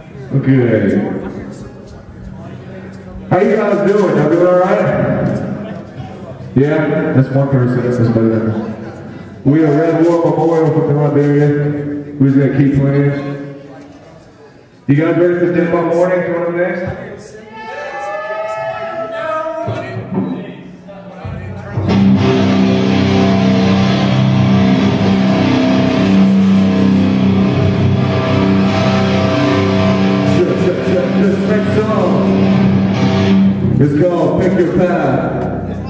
Okay. How you guys doing? Y'all doing alright? Yeah, that's one person. That's better than we have Red War Memorial from the Liberia. Who's gonna keep playing? You guys ready for Dip-Up Morning? Coming up next? This next song is called Pick Your Path.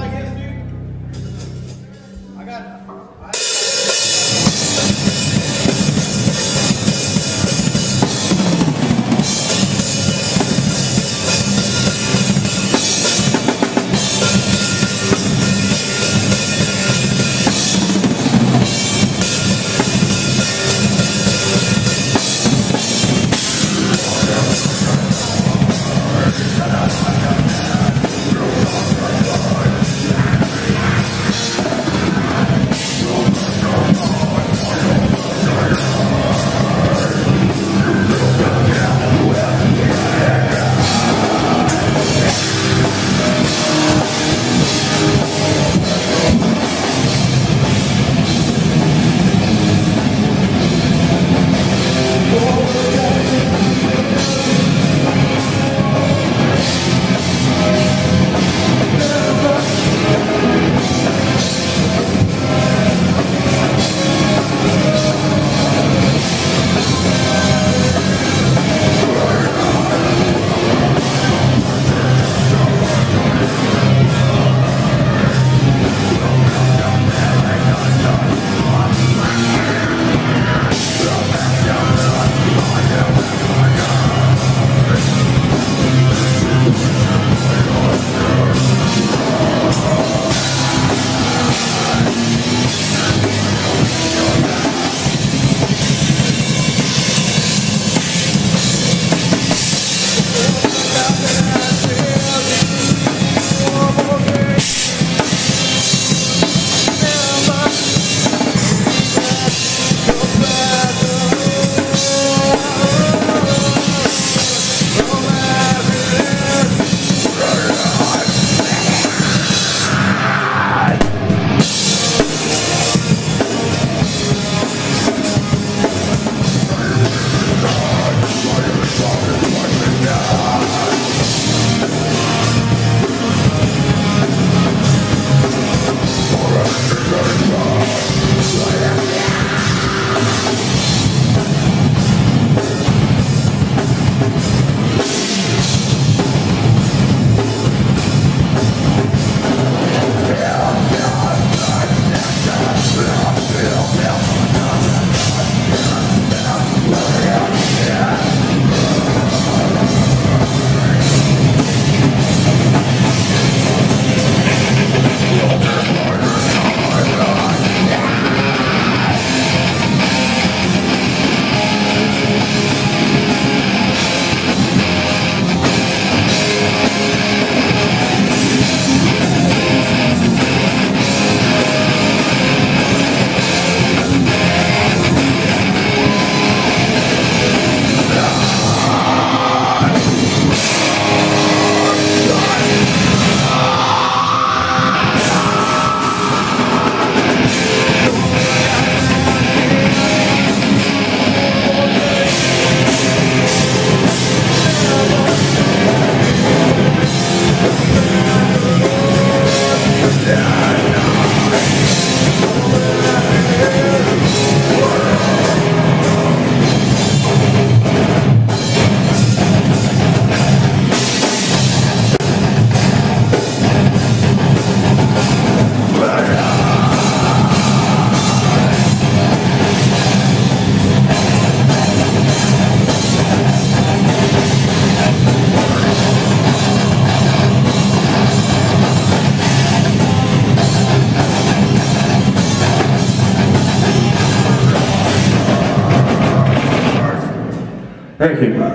Thank you. Well,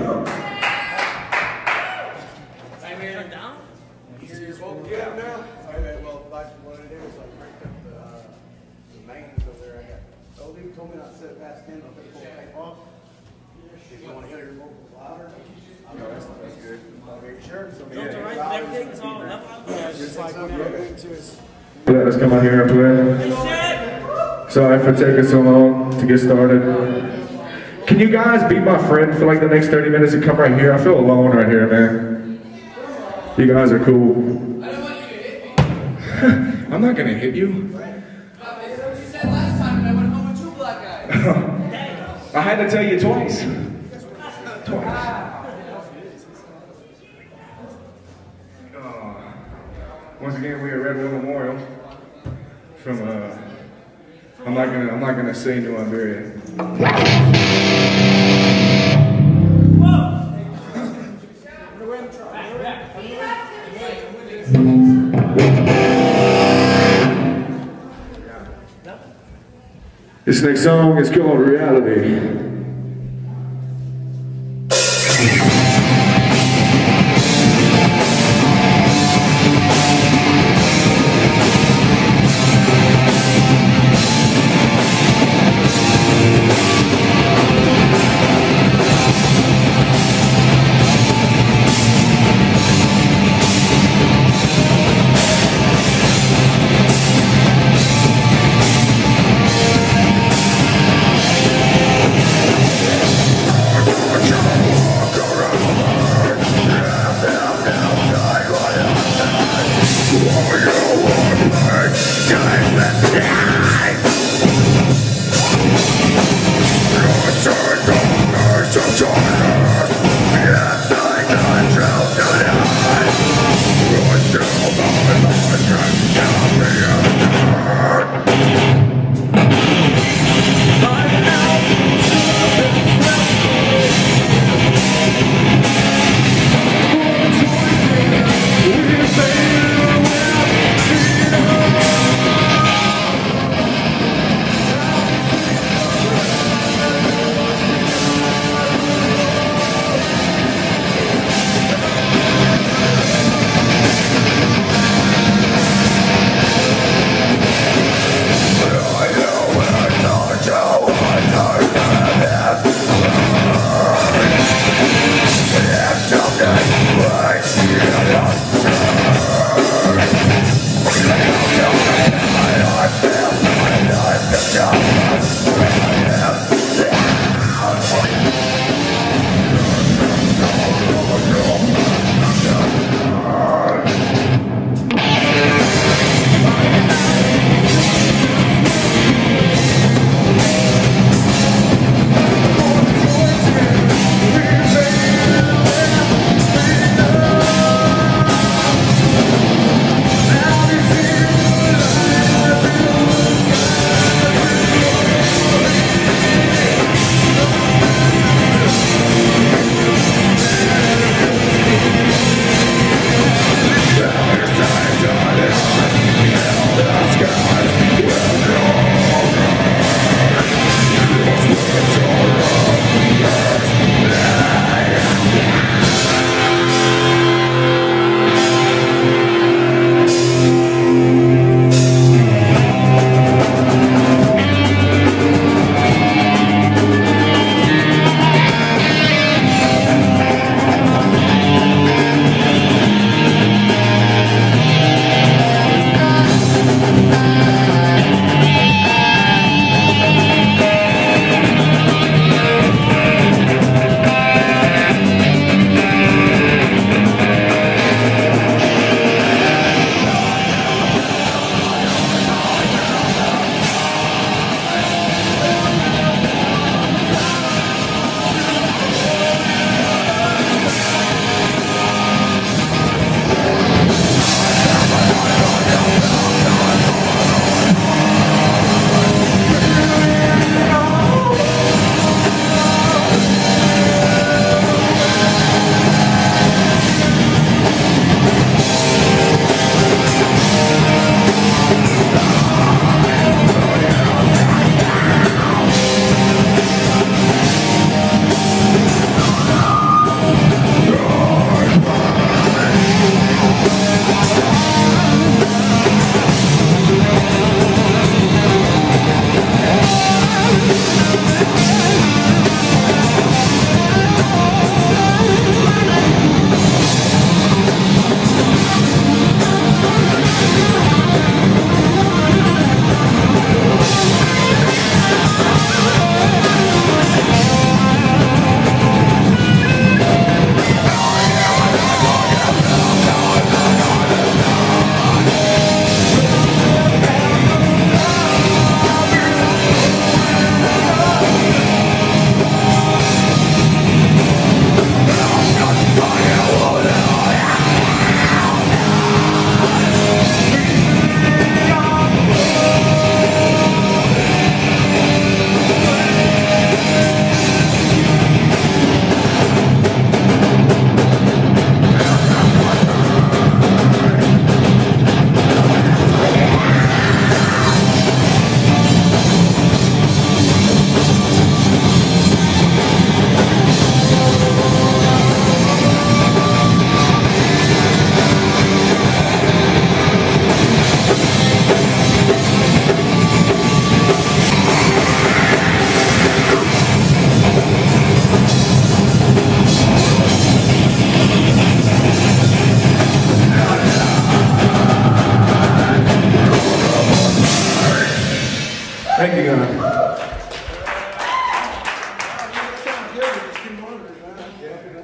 like what I did is I cranked up the mains over there. I got, Oldie told me not to set it past 10, I'll take the whole tape off. If you want to hear your vocals louder, Let us come out here and play. Sorry for taking so long to get started. Can you guys be my friend for like the next 30 minutes and come right here? I feel alone right here, man. You guys are cool. I don't want you to hit me. I'm not gonna hit you. That's what you said last time when I went home with 2 black guys. I had to tell you twice. Twice. Once again, we are Red Will Memorial from I'm not gonna say New Iberia. This next song is called Reality.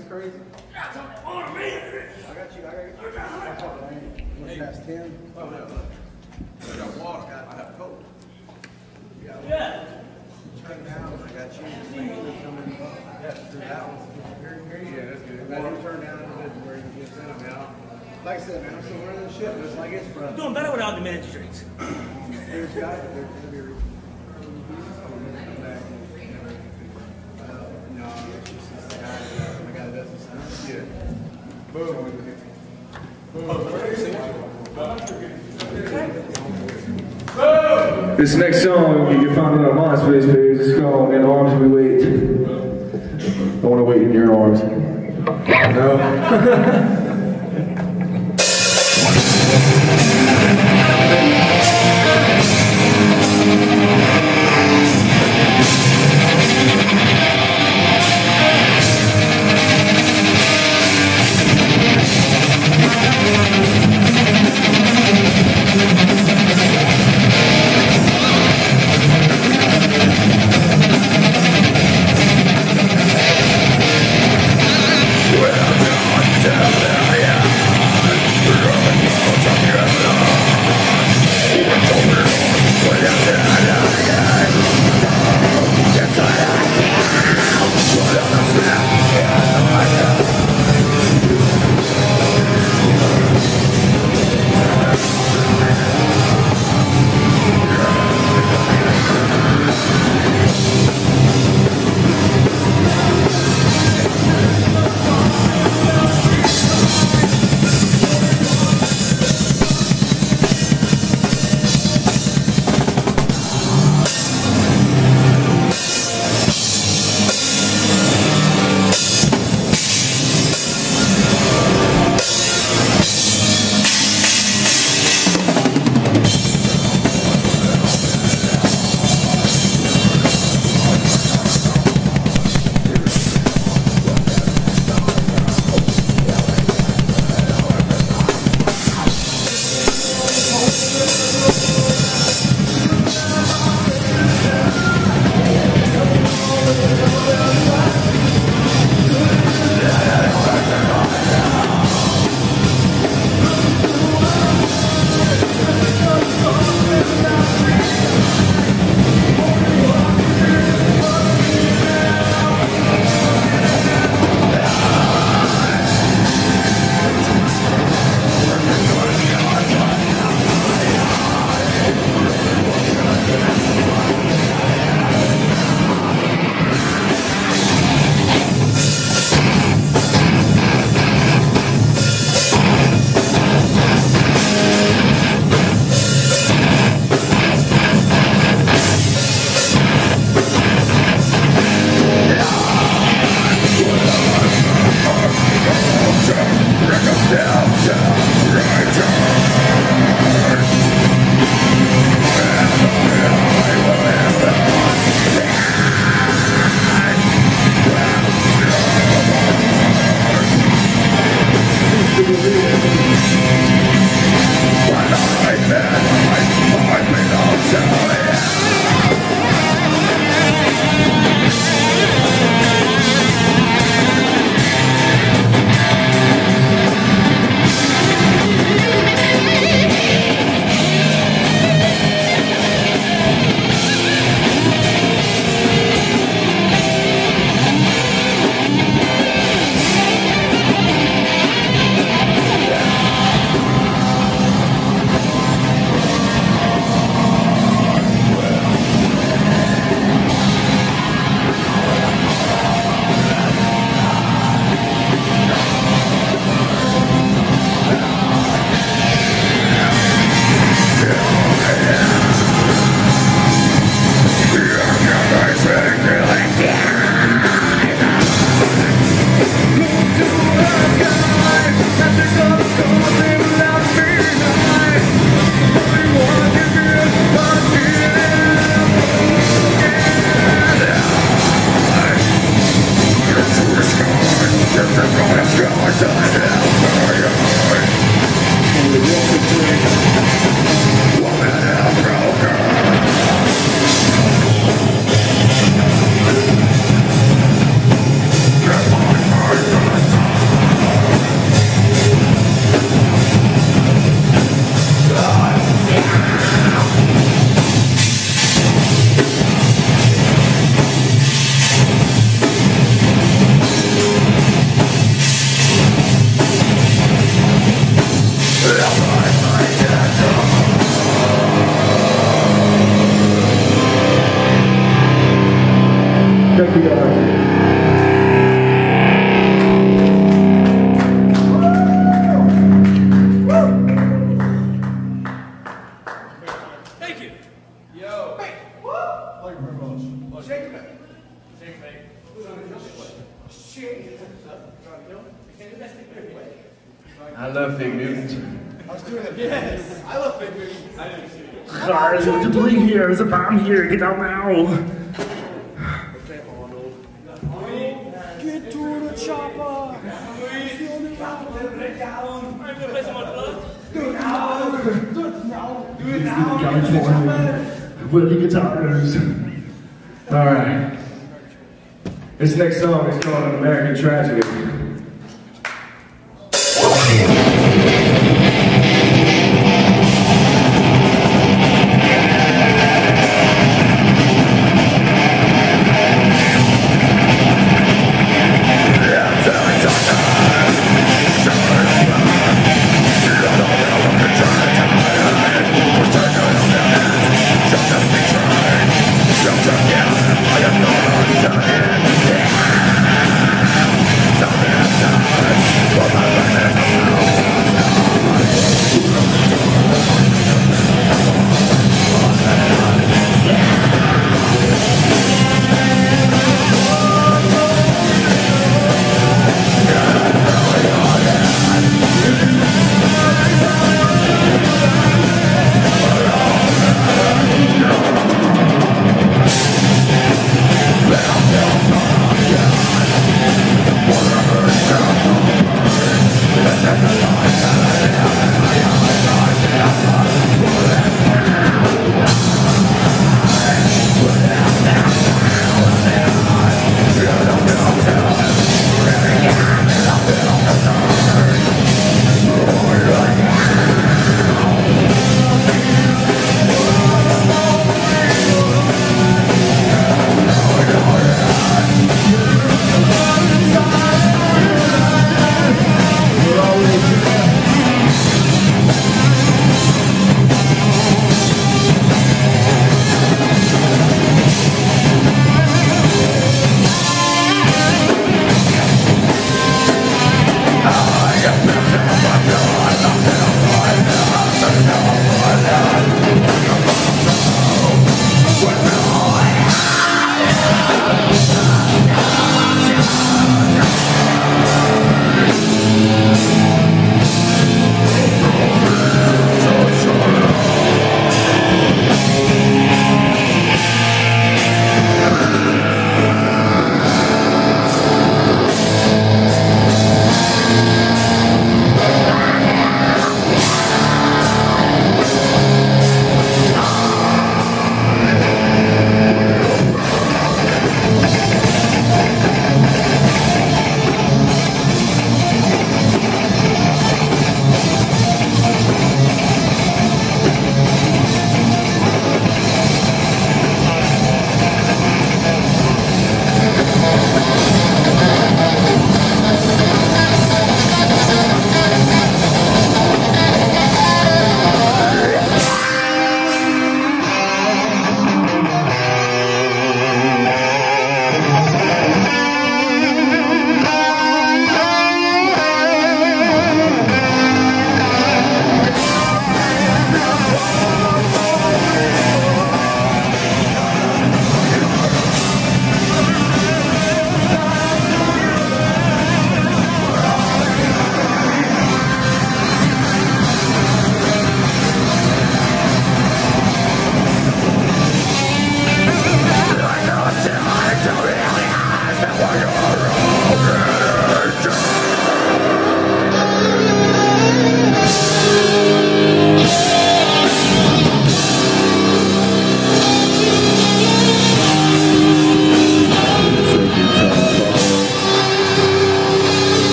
That's crazy. I got you. Past 10. Oh, no. I got water. I got coke. Yeah. Turn down. I got you. Yeah, that one. Yeah, that's good. I didn't turn down a bit where you get them out. Like I said, man, I'm still learning this shit, but it's like it's from. Doing better without the energy drinks. There's guys that are going to be come back. No, it's just the guy that doesn't sound good. Boom. This next song, you can find it on my MySpace page. It's called In Arms We Wait. I want to wait in your arms. No? I love fake news. I was doing it. Yes, I love fake news. I didn't see it. Guys, what you doing here? There's a bomb here. Get out now. Okay, Arnold. Get to the chopper. Do it now. Do it now. Do it now. California. Willie guitars. Alright. This next song is called An American Tragedy.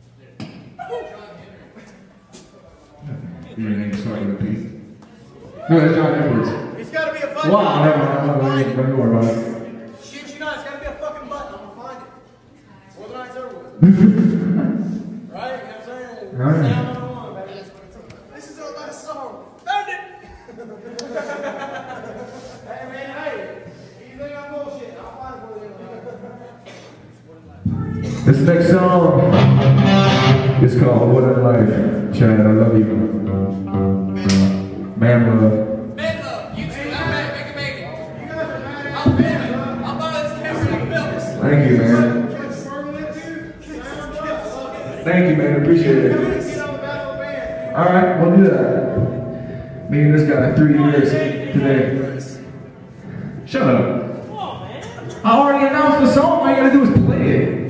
All Where's John Edwards? It's gotta be a button. Wow, never mind. Don't worry about it. Shit, you know, it's gotta be a fucking button. I'm gonna find it. More than I over with. Right? You know what I'm saying? All right. Down on the one, baby. This is our last song. Found it! Hey, man, hey. You think I'm bullshit? I'll find it for you. This next song is called What a Life. Chad, I love you. Man love. Man love, you too. I'm ready. Make it. I'll film it. I'll buy this camera and I'll film this. Thank you, man. Thank you, man. Appreciate it. Alright, we'll do that. Me and this guy 3 years today. Shut up. I already announced the song. All you gotta do is play it.